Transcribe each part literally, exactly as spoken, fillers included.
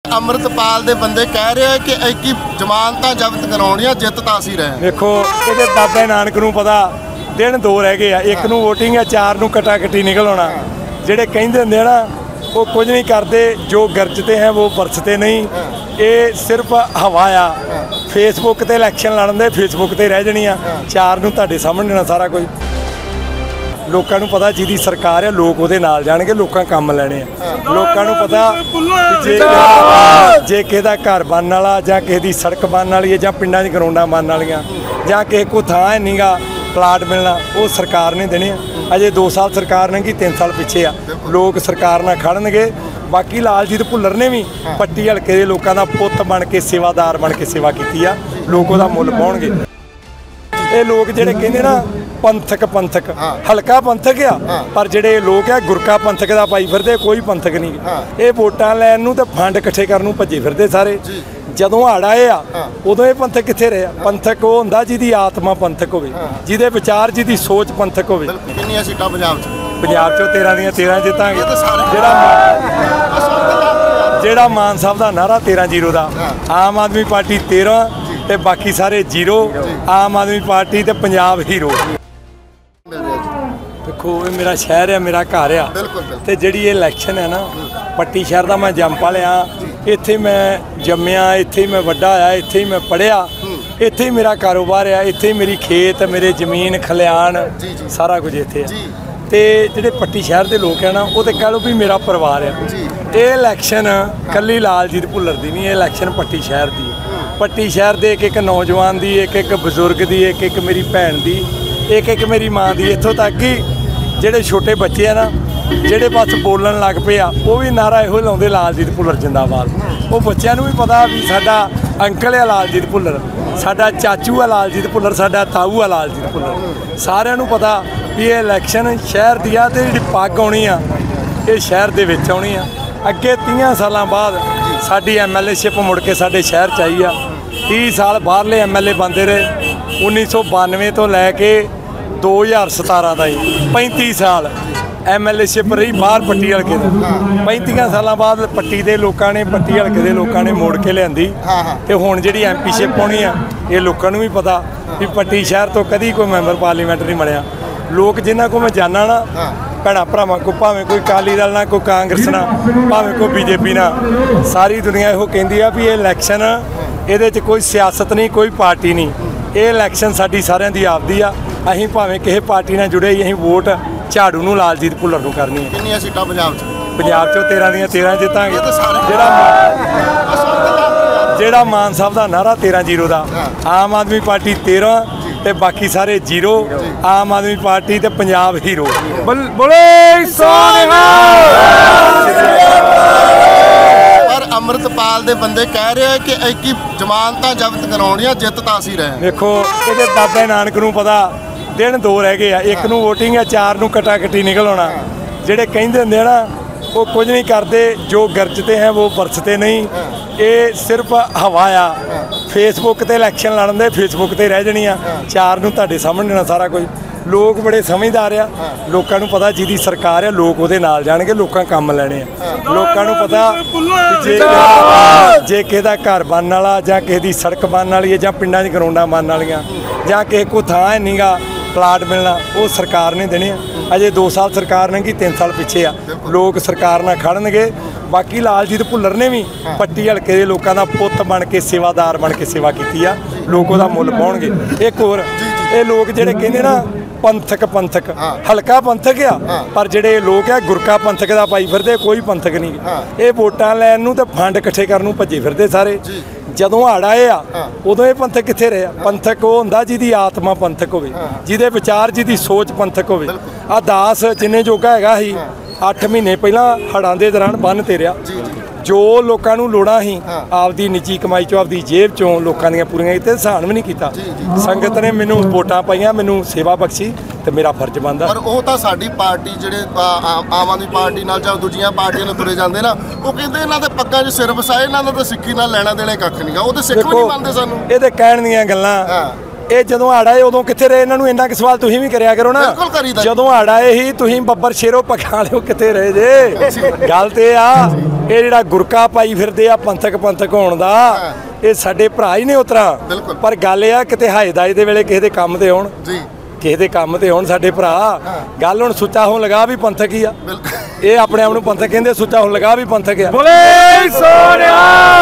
अमृतपाल दे बंदे कह रहे हैं कि एकी जमानतां जब्त कराउणियां जित तां असीं रहे। देखो ये दादा नानक नूं पता दिन दो रह गए आ, एक नूं वोटिंग है, चार नूं कटा कटी निकल आउणा। जिहड़े कहिंदे हुंदे ना वो कुछ नहीं करते, जो गरजते हैं वो बरसते नहीं। ये सिर्फ हवा आ, फेसबुक ते इलैक्शन लड़न दे, फेसबुक ते रह जानी आ, चार नूं तुहाडे सामने ना सारा कुछ। लोकां नूं पता जिहदी सरकार है लोग उहदे नाल जाणगे, लोकां काम लैणे आ। लोकां नूं पता जे जे किसे दा घर बनन वाला जां किसे दी सड़क बनन वाली है जां पिंडां च ग्राउंडां बनन वालीआं जां किसे कोई थां है नीगा प्लाट मिलना, वो सरकार ने देने। अजे दो साल सरकार ने की, तीन साल पिछे आ, लोग सरकार नाल खड़नगे। बाकी लालजीत भुल्लर ने भी पट्टी हल्के के लोगों का पुत बन के सेवादार बन के सेवा की आ, लोग उसका मुल पाउणगे। ये लोग जिहड़े कहंदे ना पंथक पंथक हल्का पंथक आ, पर जिहड़े लोग है गुरका पंथक दा पाई फिरदे, कोई पंथक नहीं। ये वोटां लैण नूं ते फंड इकट्ठे करन नूं भज्जे फिरदे सारे। जदों हाड़ आए आ उदों ये पंथक कित्थे रहे? पंथक वो हुंदा जिहदी आत्मा पंथक होवे, जिहदे विचार जिहदी सोच पंथक होवे। कितनियां सीटां पंजाब च? पंजाब चों तेरह दियां तेरह जितांगे। जिहड़ा जिहड़ा मान साहब दा नारा तेरह जीरो दा, आम आदमी पार्टी तेरह ते बाकी सारे जीरो, आम आदमी पार्टी ते पंजाब हीरो। देखो ये मेरा शहर है, मेरा घर आ, ते जिहड़ी ये इलैक्शन है ना, पट्टी शहर दा मैं जंम पालिया, इत्थे मैं जम्मिया, इत्थे मैं वड्डा होया, इत्थे ही मैं पढ़िया, इत्थे ही मेरा कारोबार है, इत्थे ही मेरी खेत मेरे जमीन खलियान सारा कुछ इत्थे है। ते जिहड़े पट्टी शहर के लोग हैं ना, वो तो कह लो भी मेरा परिवार है। ये इलैक्शन कल्ली लालजीत भुल्लर दी नहीं, इलैक्शन पट्टी शहर की। पट्टी शहर के एक एक नौजवान की, एक एक बजुर्ग की, एक एक मेरी भैन की, एक एक मेरी माँ की, इत्थों तक कि जिहड़े छोटे बच्चे हैं ना, जिहड़े बस बोलन लग पे आ, वो भी नारा इहो लाउंदे लालजीत भुल्लर जिंदाबाद। वो बच्चों भी पता भी साडा अंकल है लालजीत भुल्लर, साडा चाचू है लालजीत भुल्लर, साडा ताऊ है लालजीत भुल्लर। सारिਆਂ ਨੂੰ पता भी ये इलैक्शन शहर दी आ, ते जिहड़ी पग आउणी आ ये शहर दे विच आउणी आ। अगे तीह सालों बाद साडी एम एल ए शिप मुड़ के साडे शहर च आई आ। तीह साल बाहरले एम एल ए बनते रहे, उन्नीस सौ बानवे तो लैके दो हज़ार सतारा का ही पैंती साल एम एल ए शिप रही बाहर पट्टी हल्के का। पैंती सालों बाद पट्टी के लोगों ने, पट्टी हल्के के लोगों ने मोड़ के लियांदी, ते हुण जिहड़ी एम पी शिप आउणी आ, ये लोगों भी पता भी पट्टी शहर तो कभी कोई मैंबर पार्लीमेंट नहीं बनिया। लोग जिन्हों को मैं जाना ना, भैन भरावां को, भावें कोई अकाली दल ना, कोई कांग्रेस ना, भावें कोई बीजेपी ना, सारी दुनिया इहो कहंदी आ भी ये इलैक्शन इहदे च कोई सियासत नहीं, कोई पार्टी नहीं। ये इलैक्शन साडी सारिਆਂ दी आपदी आ। असीं भावें किसी पार्टी नाल जुड़े, असीं वोट झाड़ू नूं लालजीत भुल्लर नूं करनी है। कितनियां सीटां पंजाब च? पंजाब चों तेरह दियां तेरह जितांगे। जिहड़ा जिहड़ा मान साहब दा नारा तेरह जीरो दा, आम आदमी पार्टी तेरह ते बाकी सारे जीरो, आम आदमी पार्टी ते पंजाब हीरो। बोले पर अमृतपाल दे बंदे कह रहे हैं कि एकी जमानतां जब्त कराउणियां जित तां असीं रहे। देखो ये दादा नानक नूं पता दिन दो रह गए आ, एक नूं वोटिंग है, चार नूं कटा कटी निकल आउणा। जिहड़े कहिंदे हुंदे ना वो कुछ नहीं करते, जो गरजते हैं वो बरसते नहीं। ये सिर्फ हवा आ, फेसबुक ते इलैक्शन लड़न दे, फेसबुक ते रह जानी आ, चार नूं तुहाडे सामने ना सारा कुछ। लोग बड़े समझदार आ, लोगों को पता जिहदी सरकार है लोग उहदे नाल जाणगे, लोकां काम लैणे आ। लोकां नूं पता जे जे किसे दा घर बनन वाला जां किसे दी सड़क बनन वाली है जां पिंडां च ग्राउंडां बनन वालीआं जां किसे कोई थां है नीगा प्लाट मिलना, वो सरकार ने देने। अजे दो साल सरकार ने की, तीन साल पिछे आ, लोग सरकार नाल खड़नगे। बाकी लालजीत भुल्लर ने भी पट्टी हल्के के लोगों का पुत बन के सेवादार बन के सेवा की आ, लोग उसका मुल पाउणगे। एक होर ये लोग जिहड़े कहंदे ना पंथक पंथक हल्का पंथक आ, पर जिहड़े लोग है गुरका पंथक दा पाई फिरदे, कोई पंथक नहीं। ये वोटां लैण नूं ते फंड इकट्ठे करन नूं भज्जे फिरदे सारे। जदों हाड़ आए आ उदों ये पंथक कित्थे रहे? पंथक वो हुंदा जिहदी आत्मा पंथक होवे, जिहदे विचार जिहदी सोच पंथक होवे। आ दास जिन्ने जोगा हैगा ही अठ महीने पहला हड़ां दे दौरान बन ते रहा, जो लोगों को लोड़ां ही आपदी निजी कमाई चों आपदी जेब चों लोगों दी पूरीआं कीते, सहन भी नहीं कीता। संगत ने मैनूं वोटां पाईआं, मैनूं सेवा बख्शी ते मेरा फर्ज बनदा। पर वो तो साडी पार्टी जिहड़े आम आदमी पार्टी नाल जां दूजियां पार्टियां नाल तुरे जांदे ना, वो कहंदे इन्हां दे पग्गां 'च सिर वसाए, इन्हां दा तां सिक्खी नाल लैणा देना कख नहीं गा, वो तो सिੱਖ भी नहीं ਮੰਨਦੇ ਸਾਨੂੰ। ਇਹ ਤੇ ਕਹਿਣ ਦੀਆਂ ਗੱਲਾਂ ਇਹ ਜਦੋਂ ਹੜ੍ਹ ਆਏ ਉਦੋਂ ਕਿੱਥੇ ਰਹੇ? ਇਹਨਾਂ ਨੂੰ ਇੰਨਾ ਕਿ ਸਵਾਲ ਤੁਸੀਂ ਵੀ ਕਰਿਆ ਕਰੋ ਨਾ। ਬਿਲਕੁਲ ਕਰੀਦਾ। ਜਦੋਂ ਹੜ੍ਹ ਆਏ ਹੀ ਤੁਸੀਂ ਬੱਬਰ ਸ਼ੇਰੋ ਪੱਖਾਂ ਵਾਲਿਓ ਕਿੱਥੇ ਰਹੇ ਜੇ? ਗੱਲ ਤੇ ਆ ਇਹ ਜਿਹੜਾ ਗੁਰਕਾ ਪਾਈ ਫਿਰਦੇ ਆ ਪੰਥਕ ਪੰਥਕ ਹੋਣ ਦਾ, ਇਹ ਸਾਡੇ ਭਰਾ ਹੀ ਨੇ ਉਤਰਾ। ਪਰ ਗੱਲ ਇਹ ਆ ਕਿਤੇ ਹਾਇਦਾਏ ਦੇ ਵੇਲੇ ਕਿਸੇ ਦੇ ਕੰਮ ਤੇ ਹੋਣ ਜੀ, ਕਿਸੇ ਦੇ ਕੰਮ ਤੇ ਹੋਣ ਸਾਡੇ ਭਰਾ। ਗੱਲ ਹੁਣ ਸੁੱਚਾ ਹੋਣ ਲਗਾ ਵੀ ਪੰਥਕ ਹੀ ਆ। ਇਹ ਆਪਣੇ ਆਪ ਨੂੰ ਪੰਥਕ ਕਹਿੰਦੇ, ਸੁੱਚਾ ਹੋਣ ਲਗਾ ਵੀ ਪੰਥਕ ਆ। ਬੋਲੇ ਸੋਨਿਆ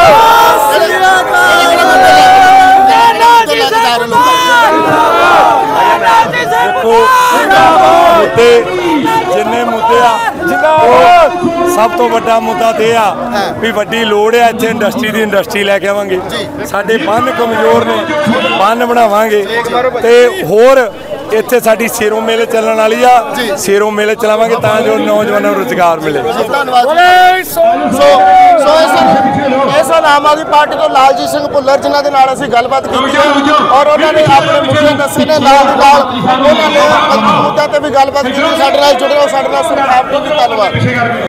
ਮੁੱਦੇ ਜਿੰਨੇ ਮੁੱਦੇ ਆ, ਸਭ ਤੋਂ ਵੱਡਾ ਮੁੱਦਾ ਤੇ ਆ ਵੀ ਵੱਡੀ ਲੋੜ ਆ ਇੱਥੇ ਇੰਡਸਟਰੀ ਦੀ ਇੰਡਸਟਰੀ ਲੈ ਕੇ ਆਵਾਂਗੇ। ਸਾਡੇ ਬੰਨ ਕਮਜ਼ੋਰ ਨੇ, ਬੰਨ ਬਣਾਵਾਂਗੇ ਤੇ ਹੋਰ ਇੱਥੇ ਸਾਡੀ ਸੇਰੋਂ ਮੇਲੇ ਚੱਲਣ ਵਾਲੀ ਆ, ਸੇਰੋਂ ਮੇਲੇ ਚਲਾਵਾਂਗੇ ਤਾਂ ਜੋ ਨੌਜਵਾਨਾਂ ਨੂੰ ਰੁਜ਼ਗਾਰ ਮਿਲੇ। ਇਸ ਆਮ ਆਦਮੀ ਪਾਰਟੀ ਤੋਂ ਲਾਲਜੀਤ ਸਿੰਘ ਭੁੱਲਰ ਜਿਨ੍ਹਾਂ ਦੇ ਨਾਲ ਅਸੀਂ ਗੱਲਬਾਤ ਕੀਤੀ ਔਰ ਉਹਨਾਂ ਨੇ ਆਪਣੇ ਮੁੱਦੇ ਦੱਸੇ ਨੇ, ਨਾਲ ਦੀ ਨਾਲ ਉਹਨਾਂ ਨੇ ਮੁੱਦਿਆਂ ਤੇ ਵੀ ਗੱਲਬਾਤ ਕੀਤੀ। ਸਾਡੇ ਨਾਲ ਜੁੜੇ ਰਹੋ, ਸਾਡੇ ਨਾਲ ਸਿਰਫ ਆਪ ਜੀ, ਧੰਨਵਾਦ।